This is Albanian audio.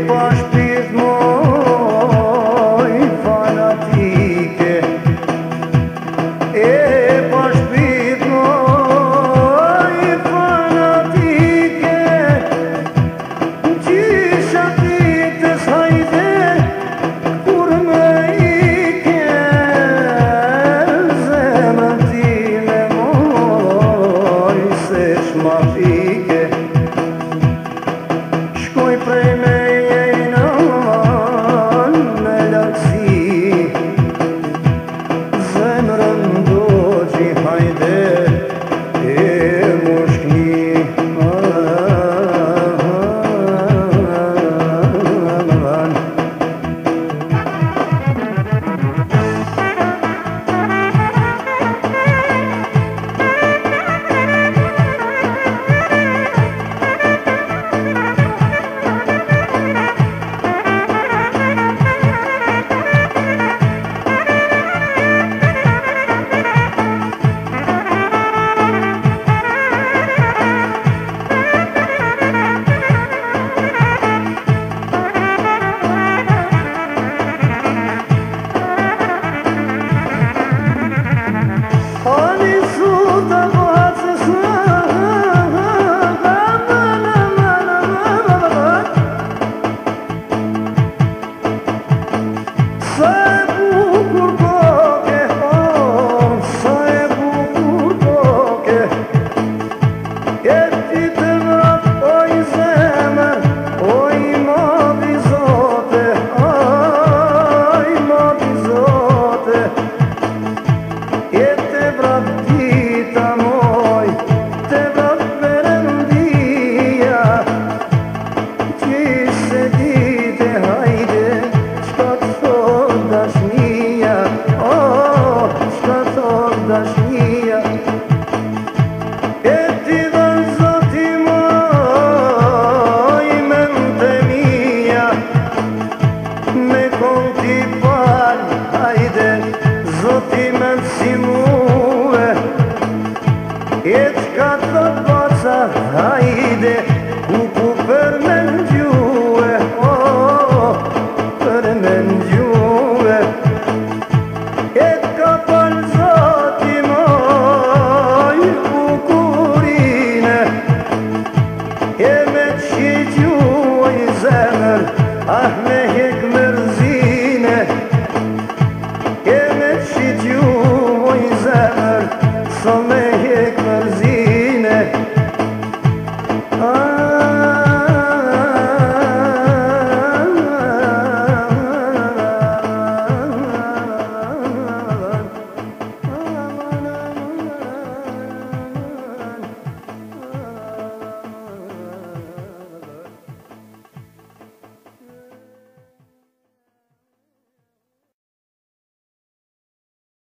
pa shpirt moj fanatike, pa shpirt moj fanatike, qisha ditës hajde kur me ike, zemrën time moj se shmafike. Shkoj prej me jejnan me lakësi, zemrën do që hajde e mushkni. Hajde, ku për me njue, për me njue, ka për zoti moj bukurine, me që gjuaj zemër,